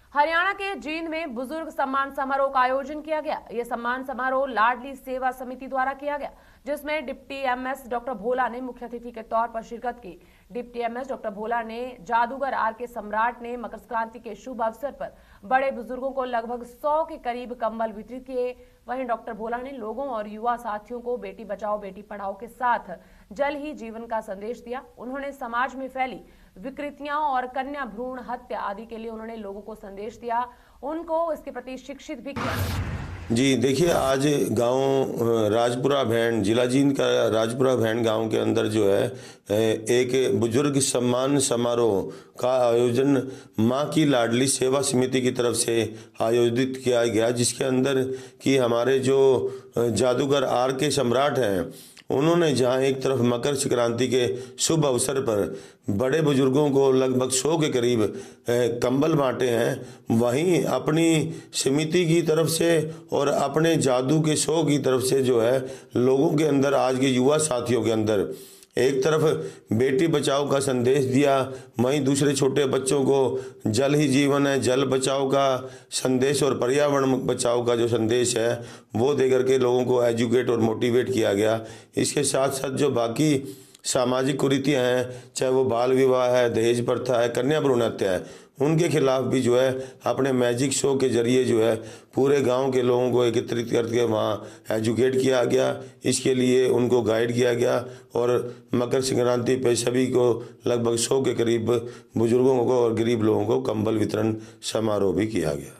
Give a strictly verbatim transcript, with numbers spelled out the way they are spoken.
हरियाणा के जींद में बुजुर्ग सम्मान समारोह का आयोजन किया गया। यह सम्मान समारोह लाडली सेवा समिति द्वारा किया गया, जिसमें डिप्टी एमएस डॉक्टर भोला ने मुख्य अतिथि के तौर पर शिरकत की। डिप्टी एमएस डॉक्टर भोला ने जादूगर आर के सम्राट ने मकर संक्रांति के शुभ अवसर पर बड़े बुजुर्गों को लगभग सौ के करीब कंबल वितरित किए। वहीं डॉक्टर भोला ने लोगों और युवा साथियों को बेटी बचाओ बेटी पढ़ाओ के साथ जल ही जीवन का संदेश दिया। उन्होंने समाज में फैली विकृतियां और कन्या भ्रूण हत्या आदि के लिए उन्होंने लोगों को संदेश दिया, उनको इसके प्रति शिक्षित भी किया। जी देखिए, आज गांव राजपुरा भैंड, जिला जींद का राजपुरा भैंड गांव के अंदर जो है एक बुजुर्ग सम्मान समारोह का आयोजन मां की लाडली सेवा समिति की तरफ से आयोजित किया गया, जिसके अंदर कि हमारे जो जादूगर आर के सम्राट हैं, उन्होंने जहां एक तरफ मकर संक्रांति के शुभ अवसर पर बड़े बुजुर्गों को लगभग सौ के करीब कंबल बांटे हैं, वहीं अपनी समिति की तरफ से और अपने जादू के शो की तरफ से जो है लोगों के अंदर, आज के युवा साथियों के अंदर एक तरफ बेटी बचाओ का संदेश दिया, वहीं दूसरे छोटे बच्चों को जल ही जीवन है, जल बचाओ का संदेश और पर्यावरण बचाओ का जो संदेश है वो दे करके लोगों को एजुकेट और मोटिवेट किया गया। इसके साथ साथ जो बाकी सामाजिक कुरीतियाँ हैं, चाहे वो बाल विवाह है, दहेज प्रथा है, कन्या भ्रूण हत्या है, उनके खिलाफ भी जो है अपने मैजिक शो के जरिए जो है पूरे गांव के लोगों को एकत्रित करके वहाँ एजुकेट किया गया। इसके लिए उनको गाइड किया गया और मकर संक्रांति पे सभी को लगभग सौ के करीब बुजुर्गों को और गरीब लोगों को कंबल वितरण समारोह भी किया गया।